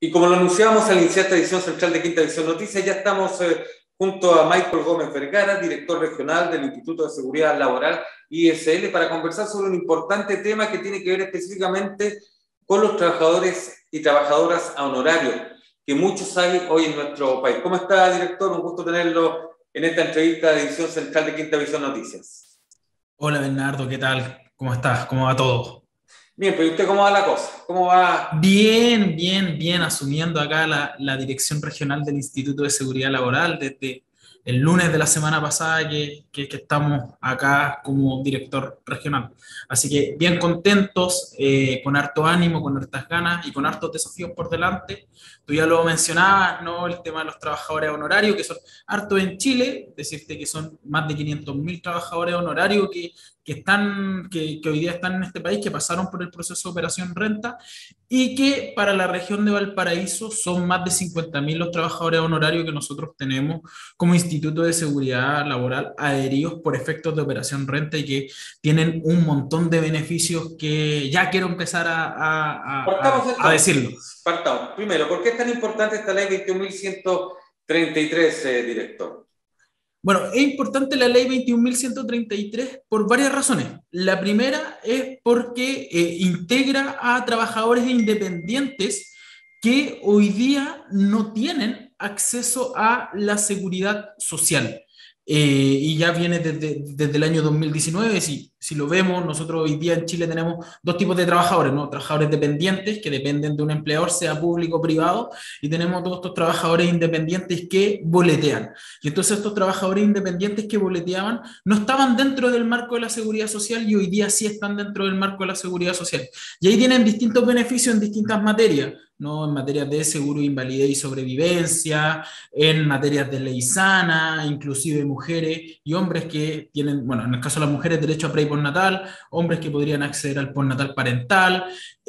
Y como lo anunciábamos al iniciar esta edición central de Quinta Visión Noticias, ya estamos junto a Michael Gómez Vergara, director regional del Instituto de Seguridad Laboral ISL, para conversar sobre un importante tema que tiene que ver específicamente con los trabajadores y trabajadoras a honorario, que muchos hay hoy en nuestro país. ¿Cómo está, director? Un gusto tenerlo en esta entrevista de edición central de Quinta Visión Noticias. Hola Bernardo, ¿qué tal? ¿Cómo estás? ¿Cómo va todo? Bien, pero ¿y usted cómo va la cosa? ¿Cómo va? Bien, asumiendo acá la dirección regional del Instituto de Seguridad Laboral desde el lunes de la semana pasada que estamos acá como director regional. Así que bien contentos, con harto ánimo, con hartas ganas y con hartos desafíos por delante. Tú ya lo mencionabas, ¿no? El tema de los trabajadores honorarios, que son hartos en Chile, decirte que son más de 500.000 trabajadores honorarios que hoy día están en este país, que pasaron por el proceso de operación renta y que para la región de Valparaíso son más de 50.000 los trabajadores honorarios que nosotros tenemos como Instituto de Seguridad Laboral adheridos por efectos de operación renta y que tienen un montón de beneficios que ya quiero empezar Partamos a decirlo. entonces. Partamos. Primero, ¿por qué es tan importante esta ley 21.133, director? Bueno, es importante la ley 21.133 por varias razones. La primera es porque integra a trabajadores independientes que hoy día no tienen acceso a la seguridad social. Y ya viene desde el año 2019. Si lo vemos, nosotros hoy día en Chile tenemos dos tipos de trabajadores, ¿no? Trabajadores dependientes que dependen de un empleador, sea público o privado, y tenemos todos estos trabajadores independientes que boletean. Y entonces estos trabajadores independientes que boleteaban no estaban dentro del marco de la seguridad social y hoy día sí están dentro del marco de la seguridad social. Y ahí tienen distintos beneficios en distintas materias, ¿no? En materias de seguro, invalidez y sobrevivencia, en materias de ley sana, inclusive mujeres y hombres que tienen, bueno, en el caso de las mujeres, derecho a pre y postnatal, hombres que podrían acceder al postnatal parental,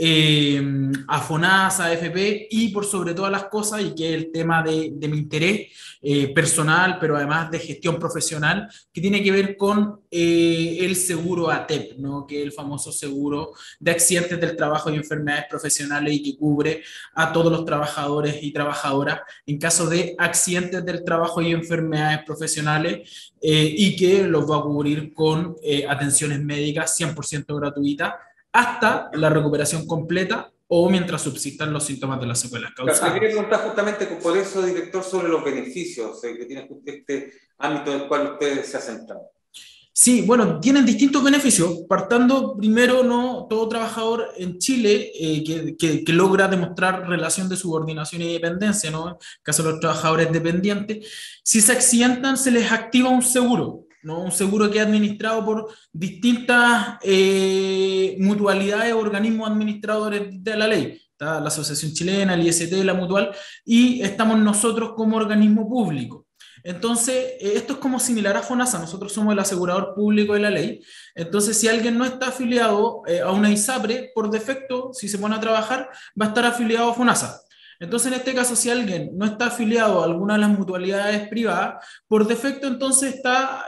a FONASA, AFP y por sobre todas las cosas, y que es el tema de mi interés personal, pero además de gestión profesional, que tiene que ver con el seguro ATEP, ¿no? Que es el famoso seguro de accidentes del trabajo y enfermedades profesionales y que cubre a todos los trabajadores y trabajadoras en caso de accidentes del trabajo y enfermedades profesionales, y que los va a cubrir con atenciones médicas 100% gratuitas hasta la recuperación completa o mientras subsistan los síntomas de las secuelas Claro, le quería causadas. preguntar justamente por eso, director, sobre los beneficios que tiene este ámbito en el cual usted se ha centrado. Sí, bueno, tienen distintos beneficios. Partando primero, no todo trabajador en Chile que logra demostrar relación de subordinación y dependencia, ¿no? En el caso de los trabajadores dependientes, si se accidentan, se les activa un seguro, ¿no? Un seguro que es administrado por distintas mutualidades o organismos administradores de la ley. Está la Asociación Chilena, el IST, la Mutual, y estamos nosotros como organismo público. Entonces, esto es como similar a FONASA, nosotros somos el asegurador público de la ley. Entonces, si alguien no está afiliado a una ISAPRE, por defecto, si se pone a trabajar, va a estar afiliado a FONASA. Entonces, en este caso, si alguien no está afiliado a alguna de las mutualidades privadas, por defecto entonces está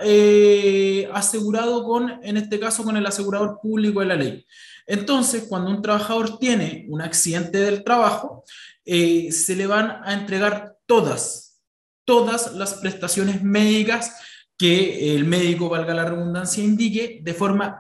asegurado en este caso, con el asegurador público de la ley. Entonces, cuando un trabajador tiene un accidente del trabajo, se le van a entregar todas las prestaciones médicas que el médico, valga la redundancia, indique de forma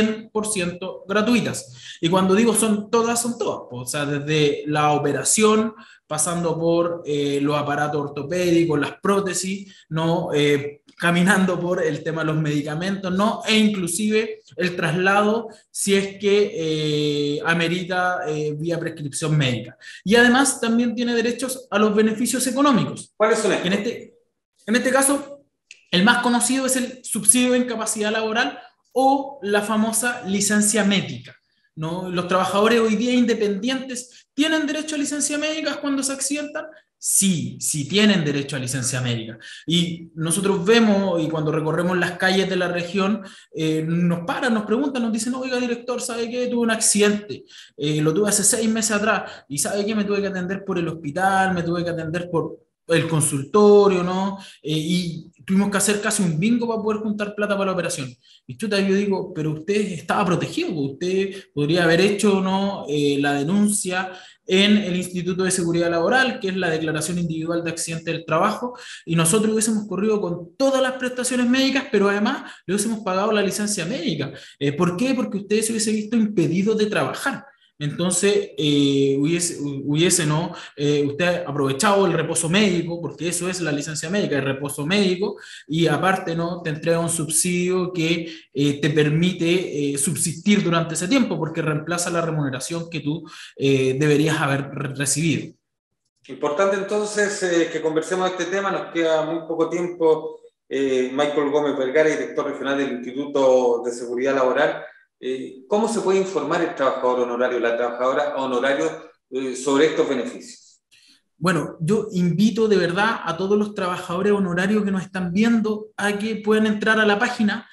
100% gratuitas. Y cuando digo son todas. O sea, desde la operación, pasando por los aparatos ortopédicos, las prótesis, ¿no? Caminando por el tema de los medicamentos, ¿no? E inclusive el traslado si es que amerita vía prescripción médica. Y además también tiene derechos a los beneficios económicos, ¿Cuáles son que estos? en este caso el más conocido es el subsidio de incapacidad laboral o la famosa licencia médica, ¿no? Los trabajadores hoy día independientes tienen derecho a licencia médica cuando se accidentan. Sí, sí tienen derecho a licencia médica. Y nosotros vemos, y cuando recorremos las calles de la región, nos paran, nos preguntan, nos dicen, oiga, director, ¿sabe qué? Tuve un accidente, lo tuve hace 6 meses atrás, y ¿sabe qué? Me tuve que atender por el hospital, me tuve que atender el consultorio, ¿no? Y tuvimos que hacer casi un bingo para poder juntar plata para la operación. Y chuta, yo digo, pero usted estaba protegido, pues, usted podría haber hecho, ¿no? La denuncia en el Instituto de Seguridad Laboral, que es la declaración individual de accidente del trabajo, y nosotros hubiésemos corrido con todas las prestaciones médicas, pero además le hubiésemos pagado la licencia médica. ¿Por qué? Porque usted se hubiese visto impedido de trabajar. Entonces, hubiese, ¿no? Usted ha aprovechado el reposo médico, porque eso es la licencia médica, el reposo médico, y aparte, ¿no? Te entrega un subsidio que te permite subsistir durante ese tiempo, porque reemplaza la remuneración que tú deberías haber recibido. Importante entonces que conversemos de este tema, nos queda muy poco tiempo. Michael Gómez Vergara, director regional del Instituto de Seguridad Laboral. ¿Cómo se puede informar el trabajador honorario, la trabajadora honorario sobre estos beneficios? Bueno, yo invito de verdad a todos los trabajadores honorarios que nos están viendo a que puedan entrar a la página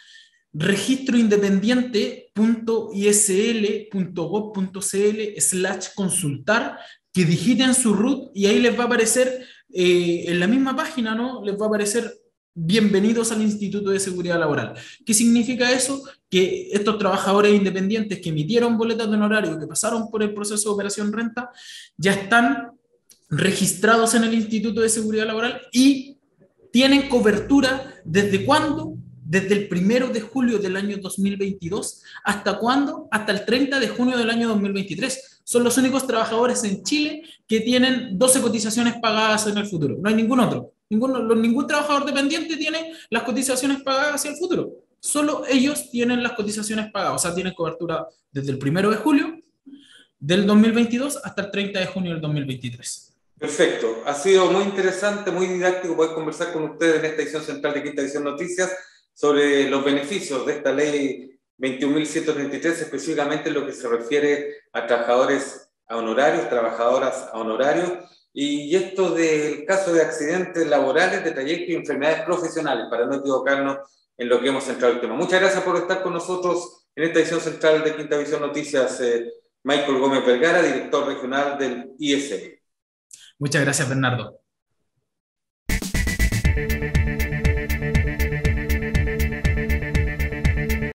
registroindependiente.isl.gov.cl/consultar, que digiten su RUT y ahí les va a aparecer en la misma página, ¿no? Les va a aparecer bienvenidos al Instituto de Seguridad Laboral. ¿Qué significa eso? Que estos trabajadores independientes que emitieron boletas de honorario, que pasaron por el proceso de operación renta, ya están registrados en el Instituto de Seguridad Laboral y tienen cobertura ¿desde cuándo? Desde el 1 de julio del año 2022, ¿hasta cuándo? Hasta el 30 de junio del año 2023. Son los únicos trabajadores en Chile que tienen 12 cotizaciones pagadas en el futuro. No hay ningún otro. Ningún trabajador dependiente tiene las cotizaciones pagadas hacia el futuro. Solo ellos tienen las cotizaciones pagadas. O sea, tienen cobertura desde el 1 de julio del 2022 hasta el 30 de junio del 2023. Perfecto. Ha sido muy interesante, muy didáctico poder conversar con ustedes en esta edición central de Quinta Edición Noticias sobre los beneficios de esta ley 21.133, específicamente en lo que se refiere a trabajadores a honorarios, trabajadoras a honorarios, y esto del caso de accidentes laborales, de trayectos y enfermedades profesionales, para no equivocarnos en lo que hemos centrado el tema. Muchas gracias por estar con nosotros en esta edición central de Quinta Edición Noticias, Michael Gómez Vergara, director regional del ISL. Muchas gracias, Bernardo.